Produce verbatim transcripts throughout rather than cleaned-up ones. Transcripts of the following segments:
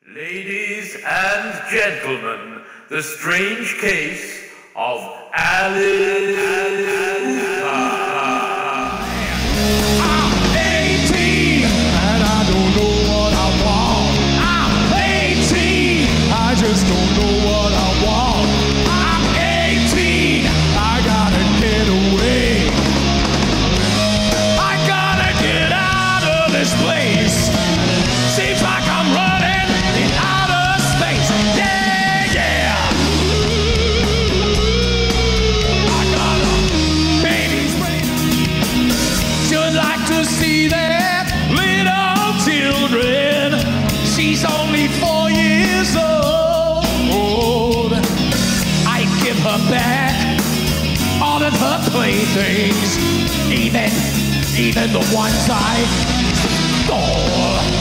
Ladies and gentlemen, the strange case of Alice. I'm eighteen and I don't know what I want. I'm eighteen, I just don't know what I want. I'm eighteen, I gotta get away. I gotta get out of this place. Seems like I'm running in outer space. Yeah, yeah. I got a baby's brain. Should like to see that little children. She's only four years old. I give her back all of her playthings, even, even the ones I stole.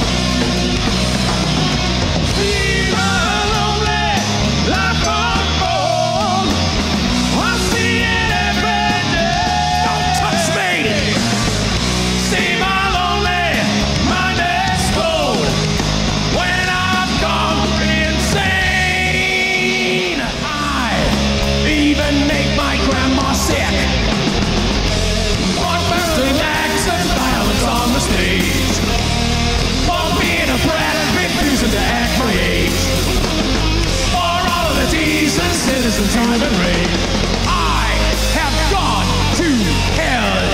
Citizen time and rain. I have gone to hell.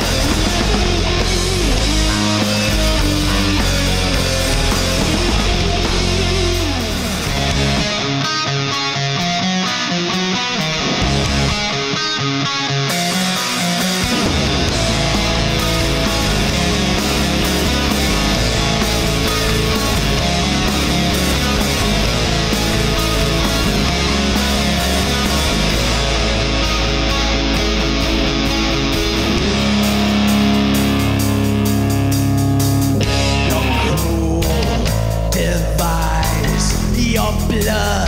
Your blood